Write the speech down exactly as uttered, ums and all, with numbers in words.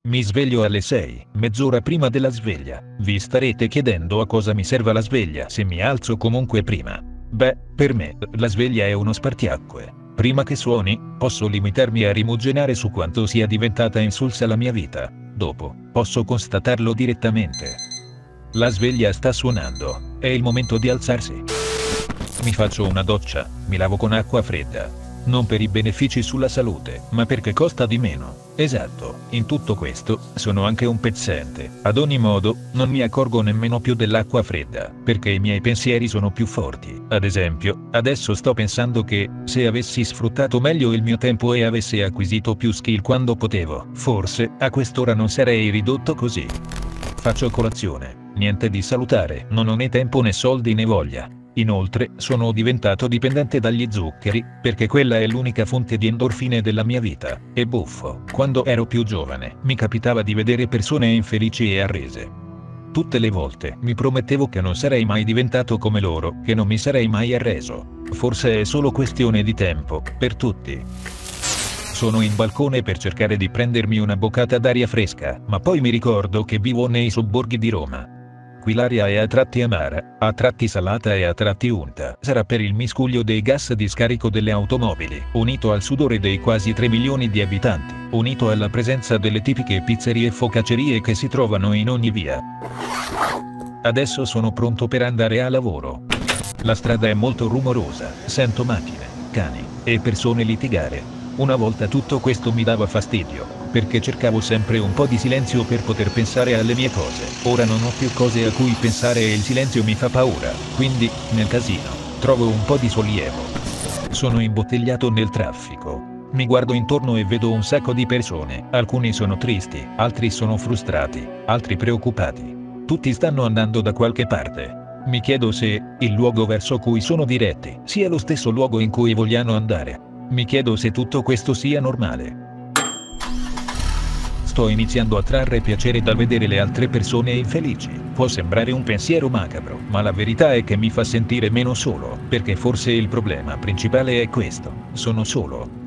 Mi sveglio alle sei, mezz'ora prima della sveglia. Vi starete chiedendo a cosa mi serva la sveglia se mi alzo comunque prima. Beh, per me, la sveglia è uno spartiacque. Prima che suoni, posso limitarmi a rimuginare su quanto sia diventata insulsa la mia vita. Dopo, posso constatarlo direttamente. La sveglia sta suonando. È il momento di alzarsi. Mi faccio una doccia, mi lavo con acqua fredda. Non per i benefici sulla salute, ma perché costa di meno. Esatto, in tutto questo, sono anche un pezzente. Ad ogni modo, non mi accorgo nemmeno più dell'acqua fredda, perché i miei pensieri sono più forti. Ad esempio, adesso sto pensando che, se avessi sfruttato meglio il mio tempo e avessi acquisito più skill quando potevo, forse, a quest'ora non sarei ridotto così. Faccio colazione, niente di salutare, non ho né tempo né soldi né voglia. Inoltre, sono diventato dipendente dagli zuccheri, perché quella è l'unica fonte di endorfine della mia vita. E buffo, quando ero più giovane, mi capitava di vedere persone infelici e arrese. Tutte le volte mi promettevo che non sarei mai diventato come loro, che non mi sarei mai arreso. Forse è solo questione di tempo, per tutti. Sono in balcone per cercare di prendermi una boccata d'aria fresca, ma poi mi ricordo che vivo nei sobborghi di Roma. Qui l'aria è a tratti amara, a tratti salata e a tratti unta. Sarà per il miscuglio dei gas di scarico delle automobili, unito al sudore dei quasi tre milioni di abitanti, unito alla presenza delle tipiche pizzerie e focaccerie che si trovano in ogni via. Adesso sono pronto per andare a lavoro. La strada è molto rumorosa, sento macchine, cani e persone litigare. Una volta tutto questo mi dava fastidio, perché cercavo sempre un po' di silenzio per poter pensare alle mie cose. Ora non ho più cose a cui pensare e il silenzio mi fa paura, quindi, nel casino, trovo un po' di sollievo. Sono imbottigliato nel traffico. Mi guardo intorno e vedo un sacco di persone, alcuni sono tristi, altri sono frustrati, altri preoccupati. Tutti stanno andando da qualche parte. Mi chiedo se il luogo verso cui sono diretti sia lo stesso luogo in cui vogliano andare. Mi chiedo se tutto questo sia normale. Sto iniziando a trarre piacere dal vedere le altre persone infelici. Può sembrare un pensiero macabro, ma la verità è che mi fa sentire meno solo, perché forse il problema principale è questo: sono solo.